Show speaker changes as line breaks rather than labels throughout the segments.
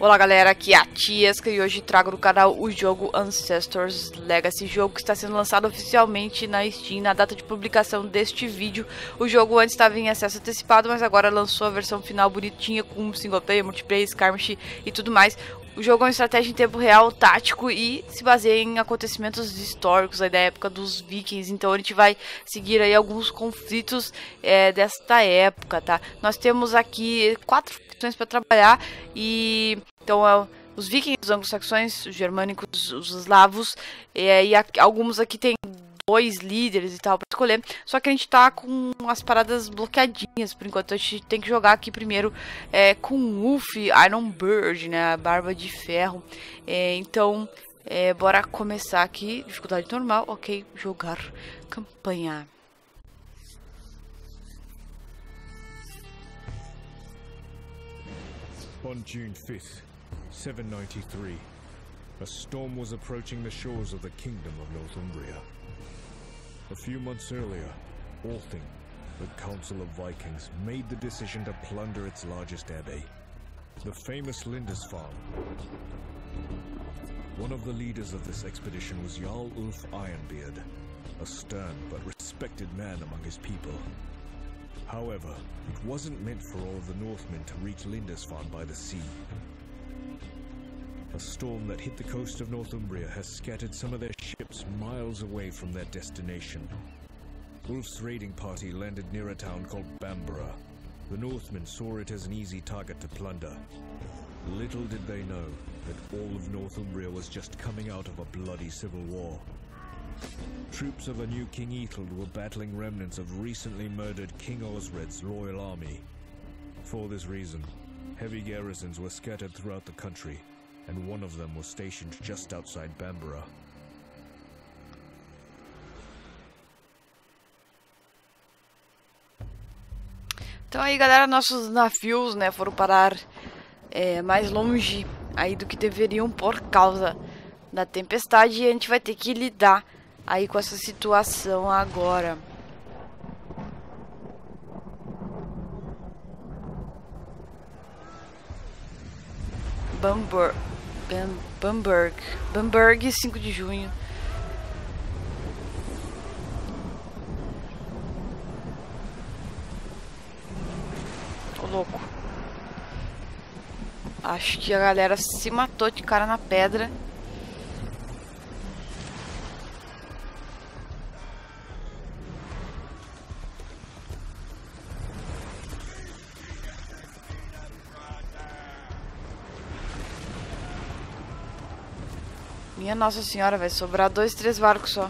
Olá galera, aqui é a Tiesca e hoje trago no canal o jogo Ancestors Legacy, jogo que está sendo lançado oficialmente na Steam na data de publicação deste vídeo. O jogo antes estava em acesso antecipado, mas agora lançou a versão final bonitinha com single player, multiplayer, skirmish e tudo mais. O jogo é uma estratégia em tempo real, tático e se baseia em acontecimentos históricos aí da época dos vikings. Então a gente vai seguir aí alguns conflitos desta época, tá? Nós temos aqui 4 opções para trabalhar e então os vikings, os anglo-saxões, os germânicos, os eslavos e alguns aqui tem 2 líderes e tal para escolher, só que a gente tá com as paradas bloqueadinhas por enquanto. A gente tem que jogar aqui primeiro com Ulf Ironbird, né, a barba de ferro. Então bora começar aqui, dificuldade normal, ok, jogar campanha.
On June 5th, 793, a storm was approaching the shores of the Kingdom of Northumbria. A few months earlier, Althing, the Council of Vikings, made the decision to plunder its largest abbey, the famous Lindisfarne. One of the leaders of this expedition was Jarl Ulf Ironbeard, a stern but respected man among his people. However, it wasn't meant for all of the Northmen to reach Lindisfarne by the sea. A storm that hit the coast of Northumbria has scattered some of their ships miles away from their destination. Ulf's raiding party landed near a town called Bamborough. The Northmen saw it as an easy target to plunder. Little did they know that all of Northumbria was just coming out of a bloody civil war. Troops of a new King Ethelred were battling remnants of recently murdered King Osred's royal army. For this reason, heavy garrisons were scattered throughout the country, and one of them was stationed just outside Bamborough.
Então aí galera, nossos navios, né, foram parar mais longe aí do que deveriam por causa da tempestade, e a gente vai ter que lidar aí com essa situação agora. Bamberg, 5 de junho. Ô louco. Acho que a galera se matou de cara na pedra. Minha Nossa Senhora, vai sobrar 2, 3 barcos só.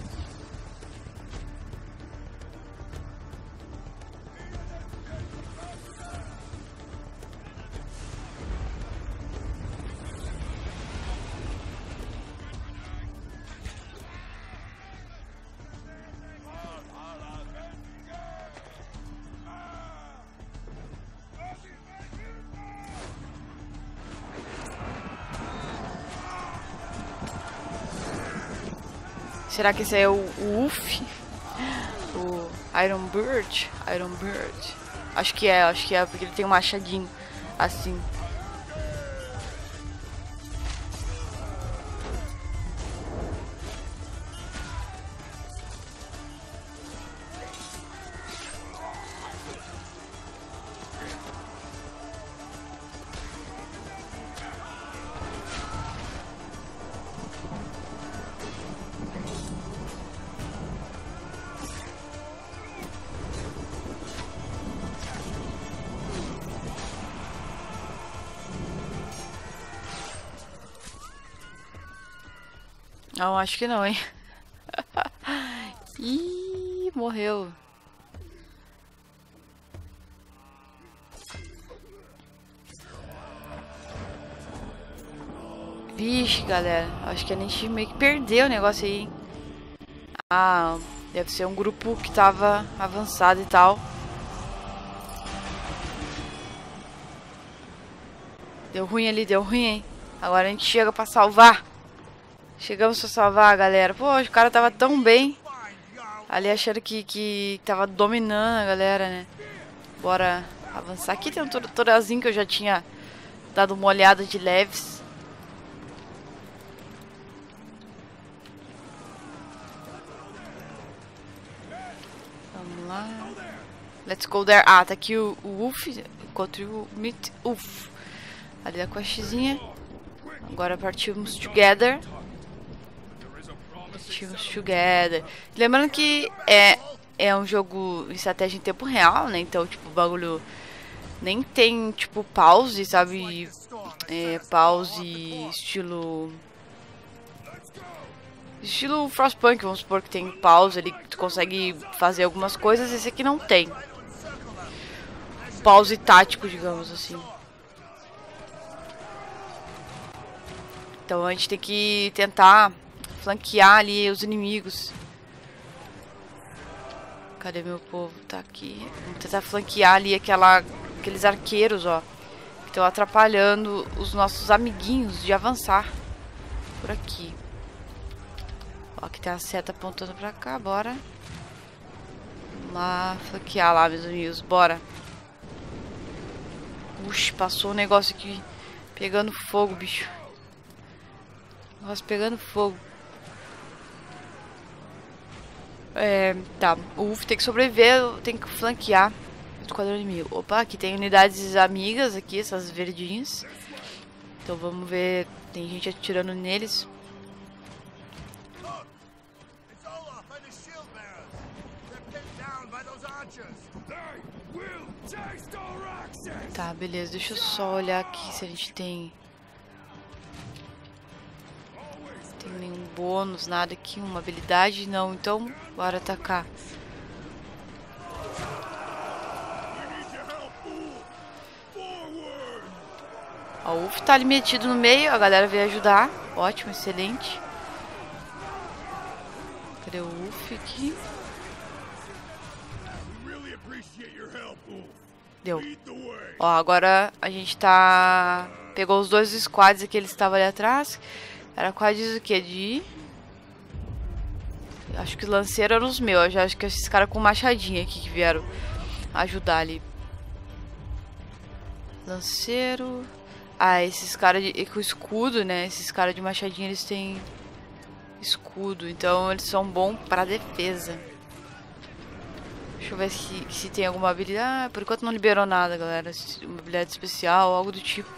Será que esse é o Ulf? O Ironbird? Acho que é, porque ele tem um machadinho assim. Não, acho que não, hein? Ih, morreu. Vixe, galera. Acho que a gente meio que perdeu o negócio aí, hein? Ah, deve ser um grupo que tava avançado e tal. Deu ruim ali, deu ruim, hein? Agora a gente chega pra salvar. Chegamos pra salvar, galera. Pô, o cara tava tão bem ali, achando que tava dominando a galera, né? Bora avançar. Aqui tem um tutorialzinho que eu já tinha dado uma olhada de leves. Vamos lá. Let's go there. Ah, tá aqui o Wolf. Encontrei o Meet Wolf. Ali a questzinha. Agora partimos together. Lembrando que é um jogo de estratégia em tempo real, né? Então, tipo, o bagulho nem tem, tipo, pause, sabe? Pause estilo Frostpunk, vamos supor que tem pause ali, que tu consegue fazer algumas coisas. Esse aqui não tem. Pause tático, digamos assim. Então a gente tem que tentar flanquear ali os inimigos. Cadê meu povo? Tá aqui. Vamos tentar flanquear ali aqueles arqueiros, ó, que estão atrapalhando os nossos amiguinhos de avançar por aqui. Ó, aqui tem a seta apontando pra cá, bora. Vamos lá flanquear lá, meus amigos, bora. Puxa, passou um negócio aqui pegando fogo, bicho. Nossa, pegando fogo. Tá. O Wolf tem que sobreviver, tem que flanquear o esquadrão inimigo. Opa, aqui tem unidades amigas aqui, essas verdinhas. Então vamos ver. Tem gente atirando neles. Tá, beleza. Deixa eu só olhar aqui se a gente tem nenhum bônus, nada aqui, uma habilidade, não, então bora atacar. Ó, o Wolf tá ali metido no meio, a galera veio ajudar, ótimo, excelente. Cadê o Wolf aqui? Deu. Ó, agora a gente tá... Pegou os dois squads que eles estavam ali atrás. Era quase o que? De... Acho que o lanceiro eram os meus. Eu já acho que esses caras com machadinha aqui que vieram ajudar ali. Lanceiro. Ah, esses caras com escudo, né? Esses caras de machadinha, eles têm escudo. Então eles são bons pra defesa. Deixa eu ver se tem alguma habilidade. Ah, por enquanto não liberou nada, galera. Uma habilidade especial, algo do tipo.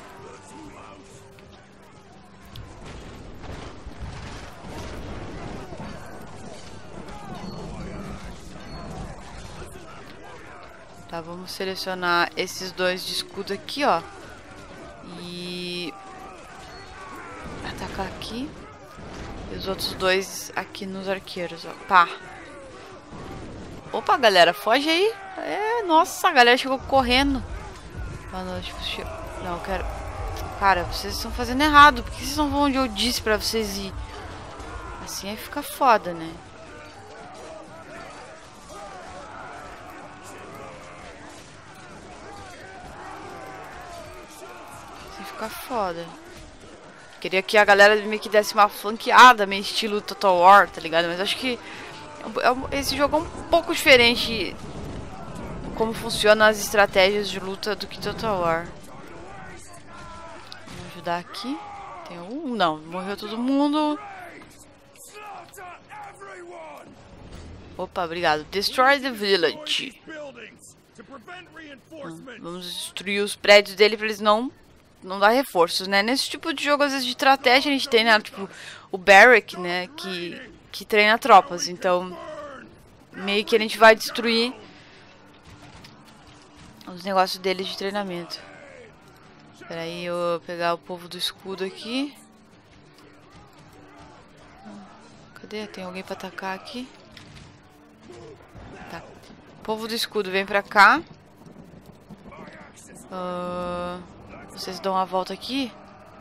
Tá, vamos selecionar esses dois de escudo aqui, ó. E... atacar aqui. E os outros dois aqui nos arqueiros, ó. Pá. Opa, galera, foge aí. Nossa, a galera chegou correndo. Não, eu quero... Cara, vocês estão fazendo errado. Por que vocês não vão onde eu disse pra vocês ir? Assim aí fica foda, né? Fica foda. Queria que a galera meio que desse uma flanqueada, meio estilo Total War, tá ligado? Mas acho que esse jogo é um pouco diferente como funcionam as estratégias de luta do que Total War. Vamos ajudar aqui. Tem um... Não, morreu todo mundo. Opa, obrigado. Destroy the village. Vamos destruir os prédios dele pra eles não dar reforços, né? Nesse tipo de jogo, às vezes, de estratégia, a gente tem, né, tipo, o Barrack, né, que treina tropas. Então, meio que a gente vai destruir os negócios deles de treinamento. Espera aí, eu vou pegar o povo do escudo aqui. Cadê? Tem alguém pra atacar aqui? Tá. Povo do escudo, vem pra cá. Vocês dão uma volta aqui.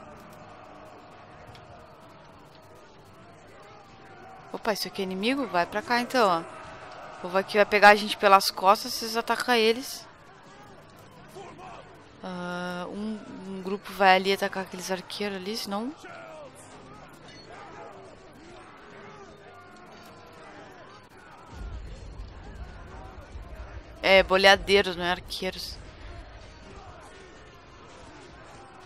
Opa, isso aqui é inimigo? Vai pra cá então, ó. O povo aqui vai pegar a gente pelas costas, vocês atacam eles. Um grupo vai ali atacar aqueles arqueiros ali, senão... É, boleadeiros, não é arqueiros.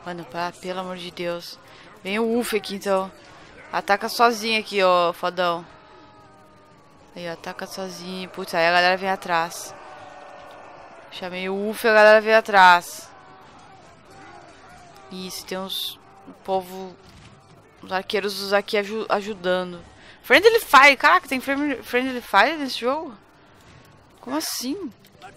Mano, pelo amor de Deus. Vem o Wolf aqui, então. Ataca sozinho aqui, ó, fodão. Aí, ataca sozinho. Putz, aí a galera vem atrás. Chamei o Wolf e a galera veio atrás. Isso, tem uns... O povo... Os arqueiros aqui ajudando. Friendly Fire. Caraca, tem Friendly Fire nesse jogo? Como assim?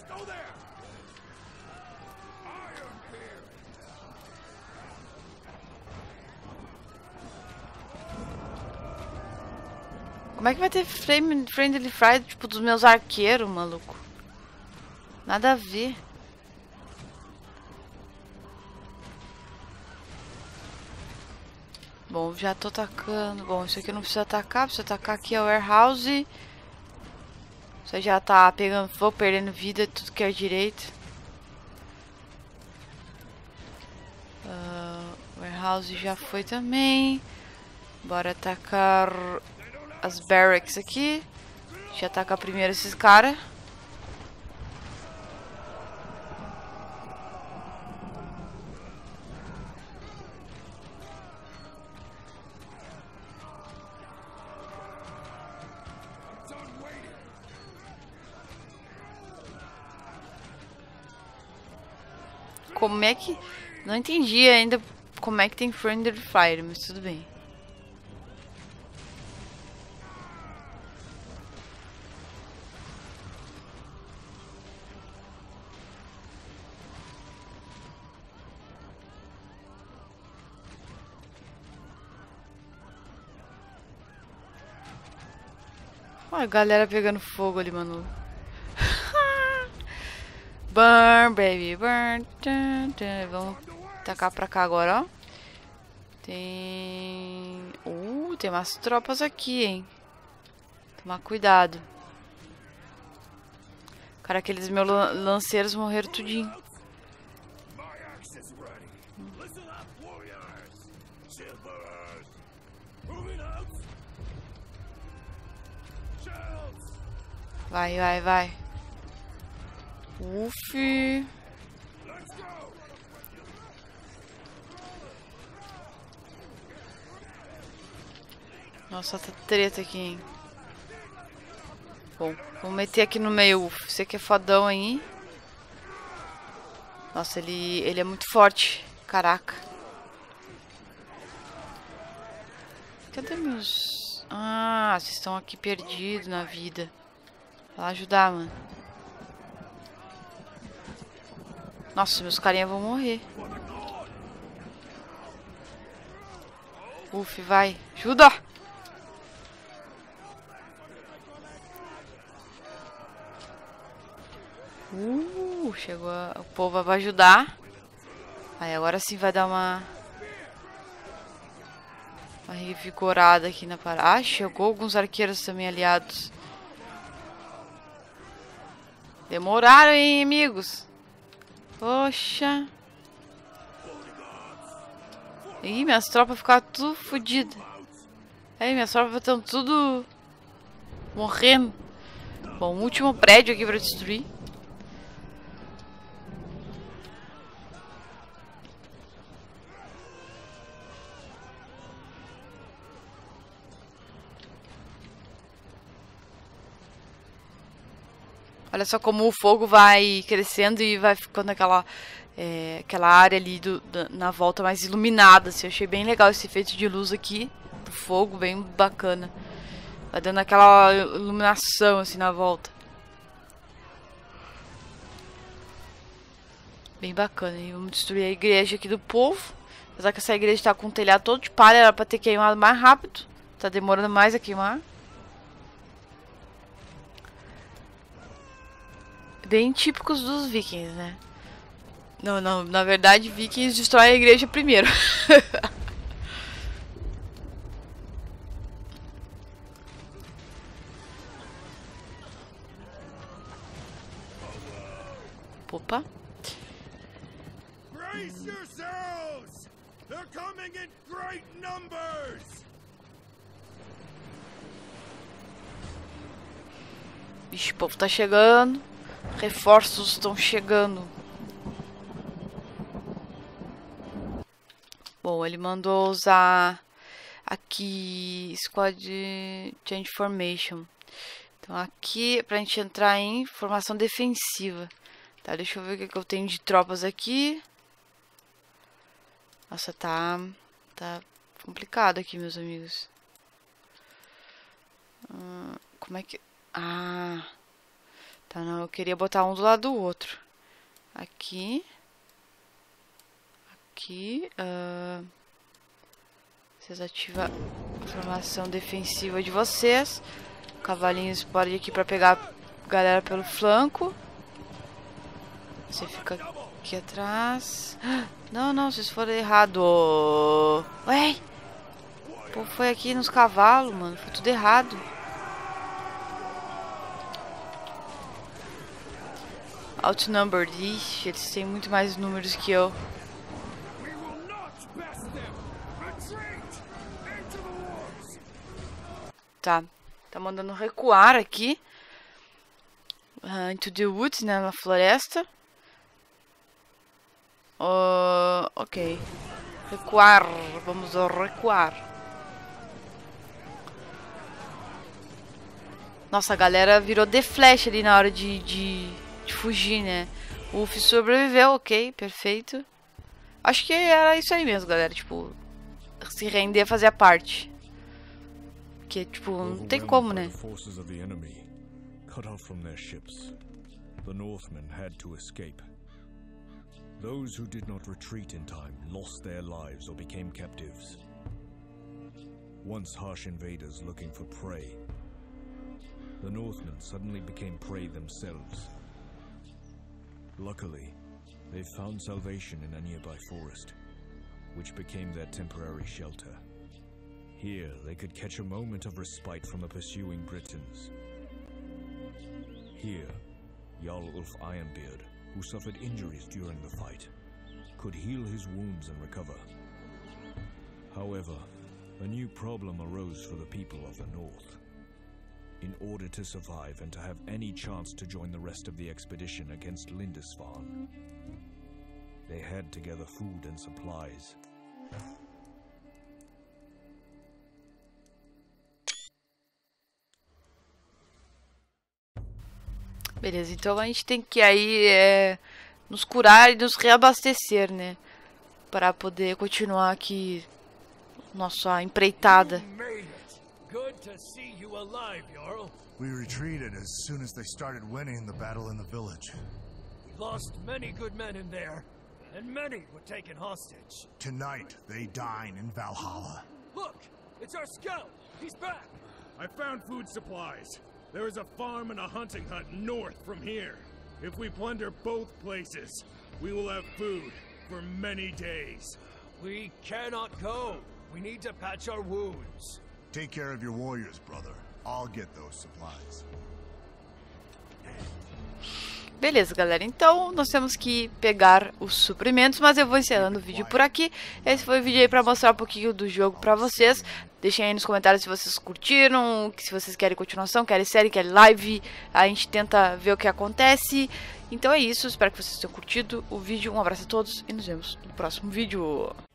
Como é que vai ter Friendly Fire, tipo, dos meus arqueiros, maluco? Nada a ver. Bom, já tô atacando. Bom, isso aqui eu não preciso atacar. Preciso atacar aqui a warehouse. Você já tá pegando fogo, perdendo vida, tudo que é direito. Warehouse já foi também. Bora atacar as barracks aqui. Deixa eu atacar primeiro esses caras. Como é que... Não entendi ainda como é que tem Friendly Fire, mas tudo bem. Olha a galera pegando fogo ali, mano. Burn, baby, burn. Vamos tacar pra cá agora, ó. Tem... tem umas tropas aqui, hein. Tomar cuidado. Cara, aqueles meus lanceiros morreram tudinho. Vai, vai, vai. Uf. Nossa, tá treta aqui, hein. Bom, vamos meter aqui no meio, Uf. Você que é fodão aí. Nossa, ele é muito forte. Caraca. Cadê meus... Ah, vocês estão aqui perdidos na vida. Vai lá ajudar, mano. Nossa, meus carinha vão morrer. Uf, vai. Ajuda! Chegou o povo vai ajudar. Aí agora sim vai dar uma revigorada aqui na parada. Ah, chegou alguns arqueiros também aliados. Demoraram, hein, amigos? Poxa. Ih, minhas tropas ficaram tudo fodidas. Aí, minhas tropas estão tudo morrendo. Bom, último prédio aqui pra destruir. Olha só como o fogo vai crescendo e vai ficando aquela área ali na volta mais iluminada. Assim. Eu achei bem legal esse efeito de luz aqui do fogo, bem bacana. Vai dando aquela iluminação assim na volta. Bem bacana. E vamos destruir a igreja aqui do povo. Apesar que essa igreja tá com o telhado todo de palha, era pra ter queimado mais rápido. Tá demorando mais a queimar. Bem típicos dos vikings, né? Não, na verdade, vikings destroem a igreja primeiro. Opa.
Brace yourselves! They're coming in great numbers!
Vixe, o povo tá chegando. Reforços estão chegando. Bom, ele mandou usar aqui Squad Change Formation. Então aqui pra gente entrar em formação defensiva. Tá, deixa eu ver o que eu tenho de tropas aqui. Nossa, tá complicado aqui, meus amigos. Como é que... Ah, tá, não, eu queria botar um do lado do outro. Aqui. Aqui. Vocês ativam a formação defensiva de vocês. Cavalinhos podem ir aqui pra pegar a galera pelo flanco. Você fica aqui atrás. Não, não, vocês foram errado. Ué! Pô, foi aqui nos cavalos, mano. Foi tudo errado. Outnumbered. Ixi, eles têm muito mais números que eu. Tá. Tá mandando recuar aqui. Into the woods, né? Na floresta. Ok. Recuar. Vamos recuar. Nossa, a galera virou The Flash ali na hora de fugir, né? O Uff sobreviveu, ok, perfeito. Acho que era isso aí mesmo, galera. Tipo, se render fazia parte. Porque, tipo, não tem como, né?
Cut off from their ships, the Northmen had to escape. Those who did not retreat in time lost their lives or became captives. Once harsh invaders looking for prey, the Northmen suddenly became prey themselves. Luckily, they found salvation in a nearby forest, which became their temporary shelter. Here, they could catch a moment of respite from the pursuing Britons. Here, Jarl Ulf Ironbeard, who suffered injuries during the fight, could heal his wounds and recover. However, a new problem arose for the people of the north. In order to survive and to have any chance to join the rest of the expedition against Lindisfarne, they had to gather food and supplies.
Beleza, então a gente tem que aí nos curar e nos reabastecer, né? Para poder continuar aqui nossa empreitada.
We retreated as soon as they started winning the battle in the village.
We lost many good men in there, and many were taken hostage.
Tonight, they dine in Valhalla.
Look, it's our scout. He's back.
I found food supplies. There is a farm and a hunting hut north from here. If we plunder both places, we will have food for many days.
We cannot go. We need to patch our wounds.
Take care of your warriors, brother. I'll get those supplies.
Beleza, galera. Então, nós temos que pegar os suprimentos, mas eu vou encerrando o vídeo por aqui. Esse foi o vídeo aí pra mostrar um pouquinho do jogo pra vocês. Deixem aí nos comentários se vocês curtiram, se vocês querem continuação, querem série, querem live. A gente tenta ver o que acontece. Então é isso, espero que vocês tenham curtido o vídeo. Um abraço a todos e nos vemos no próximo vídeo.